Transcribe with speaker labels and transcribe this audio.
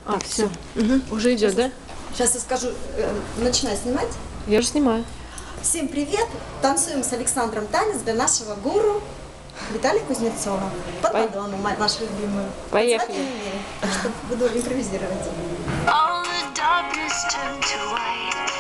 Speaker 1: А, все. Угу. Уже идет, да?
Speaker 2: Сейчас я скажу, начинай снимать.
Speaker 1: Я же снимаю.
Speaker 2: Всем привет! Танцуем с Александром танец для нашего гуру Виталия Кузнецова. Под Мадонну, нашу любимую.
Speaker 1: Поехали.
Speaker 2: Так что буду импровизировать.
Speaker 3: All the darkness turned to white.